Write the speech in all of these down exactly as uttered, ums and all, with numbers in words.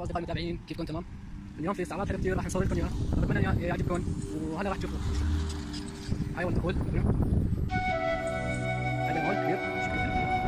مرحبا اصدقائي المتابعين، كيفكم؟ تمام؟ اليوم في استعراض حلو كثير راح نصور لكم اياه، اتمنى يعجبكم وهلا راح تشوفوا. هاي اول دخول، هذا المول كبير شكله حلو كثير.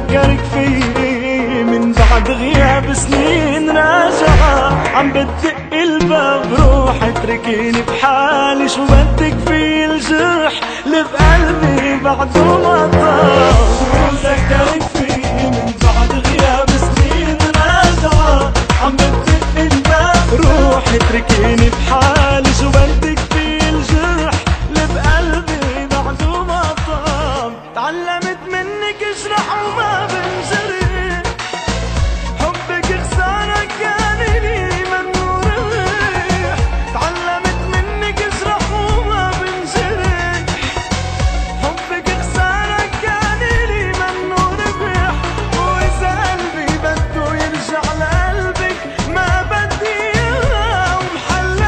وذكرك فيه من بعد غياب سنين راجعة عم بدق الباب روح اتركيني بحالي شو بدك في الجرح اللي بقلبي بعده ما طاب وذكرك فيه من بعد غياب سنين راجعة عم بدق الباب روح اتركيني بحالي شو بدك في الجرح اللي بقلبي بعده ما طاب تعلمت منك اجرح وما بنجرح حبك خسارة كان لي منو ربح تعلمت منك اجرح وما بنجرح حبك خسارة كان لي منو ربح وإذا قلبي بده يرجع لقلبك ما بدي إياه ومحلل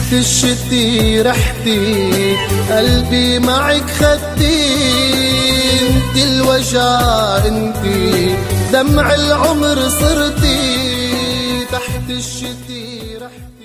تحت الشتي رحتي قلبي معك خدتي، انت الوجع انتي دمع العمر صرتي، تحت الشتي رحتي.